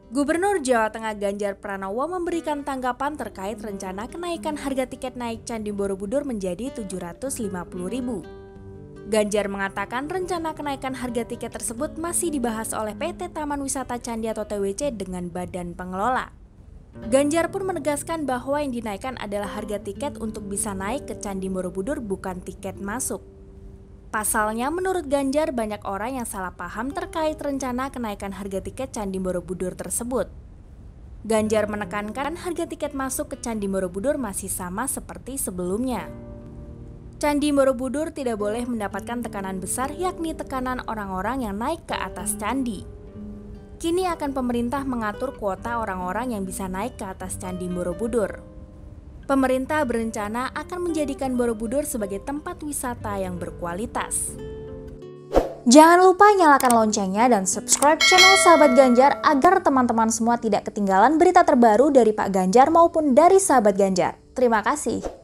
Gubernur Jawa Tengah Ganjar Pranowo memberikan tanggapan terkait rencana kenaikan harga tiket naik Candi Borobudur menjadi Rp750.000. Ganjar mengatakan rencana kenaikan harga tiket tersebut masih dibahas oleh PT Taman Wisata Candi atau TWC dengan badan pengelola. Ganjar pun menegaskan bahwa yang dinaikkan adalah harga tiket untuk bisa naik ke Candi Borobudur, bukan tiket masuk. Pasalnya, menurut Ganjar, banyak orang yang salah paham terkait rencana kenaikan harga tiket Candi Borobudur tersebut. Ganjar menekankan harga tiket masuk ke Candi Borobudur masih sama seperti sebelumnya. Candi Borobudur tidak boleh mendapatkan tekanan besar, yakni tekanan orang-orang yang naik ke atas candi. Kini akan pemerintah mengatur kuota orang-orang yang bisa naik ke atas Candi Borobudur. Pemerintah berencana akan menjadikan Borobudur sebagai tempat wisata yang berkualitas. Jangan lupa nyalakan loncengnya dan subscribe channel Sahabat Ganjar agar teman-teman semua tidak ketinggalan berita terbaru dari Pak Ganjar maupun dari Sahabat Ganjar. Terima kasih.